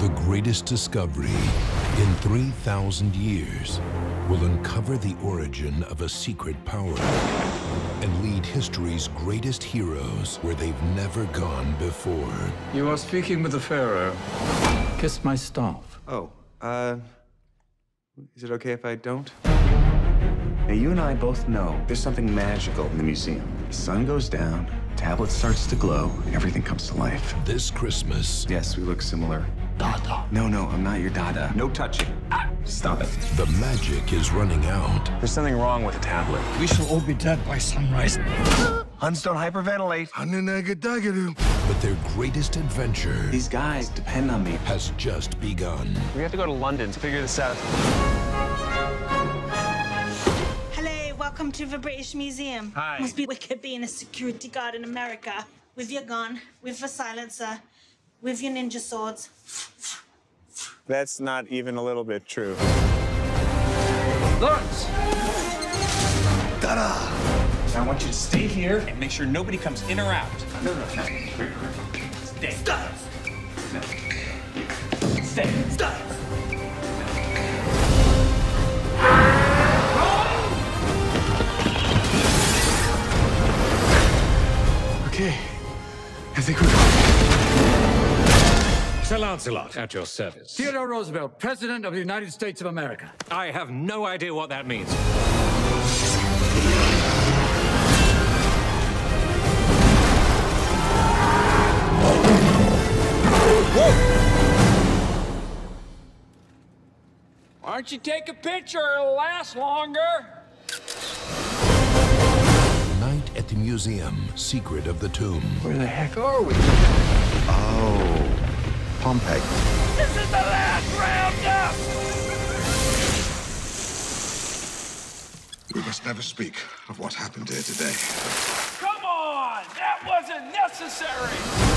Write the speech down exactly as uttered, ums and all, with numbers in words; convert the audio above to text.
The greatest discovery in three thousand years will uncover the origin of a secret power and lead history's greatest heroes where they've never gone before. You are speaking with the Pharaoh. Kiss my staff. Oh, uh, is it okay if I don't? Now, you and I both know there's something magical in the museum. The sun goes down, tablet starts to glow, everything comes to life. This Christmas, Yes, we look similar. Dada. No, no, I'm not your dada. No touching. Ah, stop it. the magic is running out. There's something wrong with the tablet. We shall all be dead by sunrise. Huns don't hyperventilate. But their greatest adventure These guys depend on me. has just begun. We have to go to London to figure this out. Hello, welcome to the British Museum. Hi. Must be wicked being a security guard in America. With your gun, with a silencer, with your ninja swords. That's not even a little bit true. Lawrence! I want you to stay here and make sure nobody comes in or out. No, no, no. Stay. Stop. No. Stay. Stop. Okay. I think we're going. Sir Lancelot, at your service. Theodore Roosevelt, President of the United States of America. I have no idea what that means. Why don't you take a picture? It'll last longer. Night at the Museum, Secret of the Tomb. Where the heck are we? Oh, Pompeii. This is the last roundup. We must never speak of what happened here today. Come on, that wasn't necessary.